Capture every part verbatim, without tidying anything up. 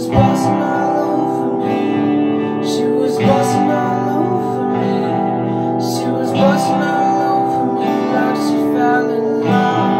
busting all over me. She was busting all over me. She was busting all over me like she fell in love.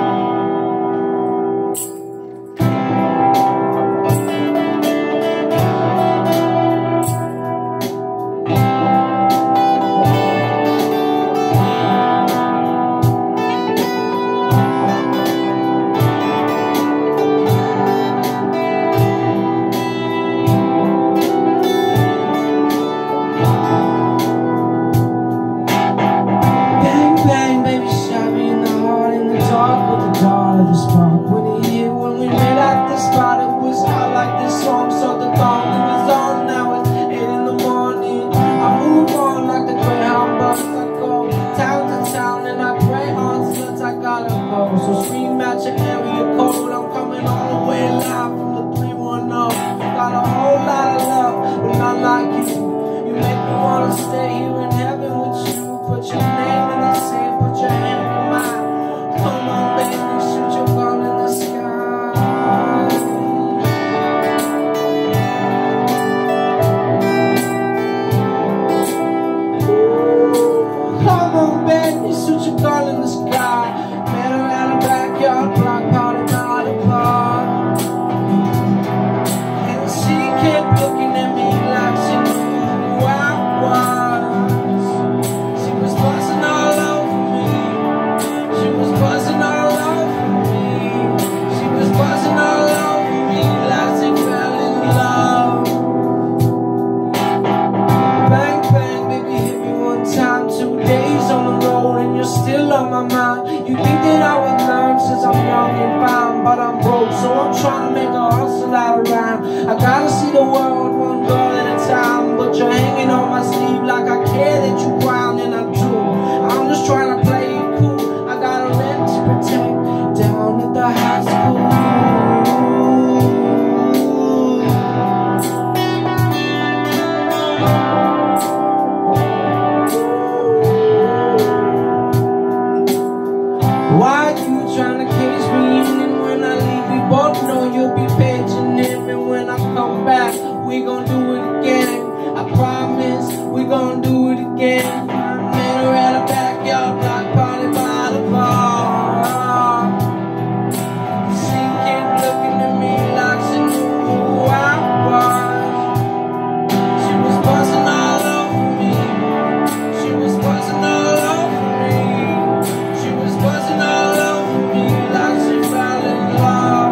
So scream out your area code. I'm coming all the way live from the three one zero. Got a whole lot of love, but not like you. You make me wanna stay here in heaven with you. Put your name in the sand, put your hand in mine. Come on, baby, shoot your gun in the sky. Ooh, come on, baby, shoot your gun in the sky. Backyard block party, not a bar. And she kept looking at me like she knew who I was. She was buzzing all over me. She was buzzing all over me. She was buzzing all over me like she fell in love. Bang, bang, baby, hit me one time. Two days on the road and you're still on my mind. You think that I would learn since I'm young and fine, but I'm broke, so I'm trying to make a hustle out of rhyme. I gotta see the world one girl at a time, but you're hanging on my sleeve like I care that you crying, and I do. I'm just trying to play it cool. I got a rent to protect down at the high school. Why you trying to cage me in, and when I leave we both know you'll be paging him, and when I come back we gon' do it again. I promise we gon' do it again. I met her at a backyard block party by the bar. She kept looking at me like she knew who I was. She was buzzing all over me. She was buzzing all over me. She was buzzing all over me like she fell in love.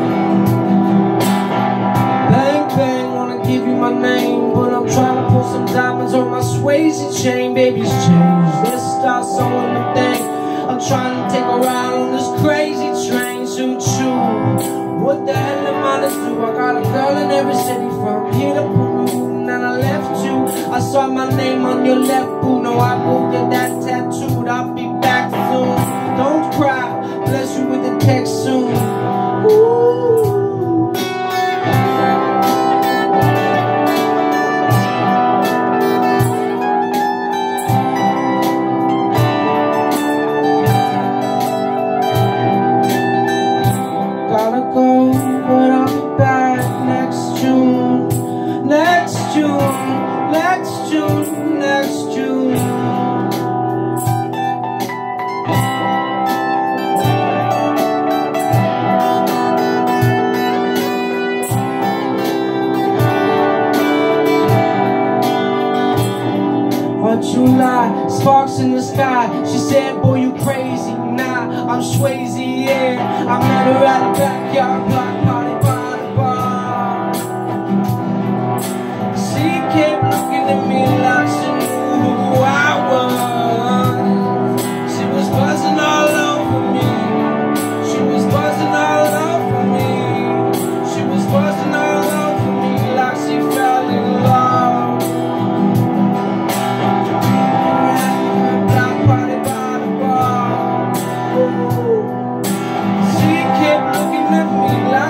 Bang, bang, wanna give you my name, but I'm trying to put some diamonds on my Swayze chain. Baby's changed, let's start sewing the thing. I'm trying to take a ride on this crazy train. Shoot, shoot, what the hell am I to do? I got a girl in every city from here to Peru, and then I left you. I saw my name on your left boot. No, I will get that tattooed. I'll be back soon. Don't cry, bless you with the text soon. Ooh. Gotta go, but I'll be back next June. Next June, next June, next June. July, sparks in the sky. She said, boy, you crazy. Nah, I'm Swayze, yeah. I met her at a backyard block party by the bar. She kept looking at me like she knew who I was. She was buzzing all over me. She was buzzing all over me. She was buzzing all over me like she fell in love. She kept looking at me like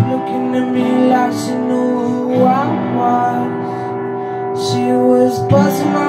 looking at me like she knew who I was. She was busting my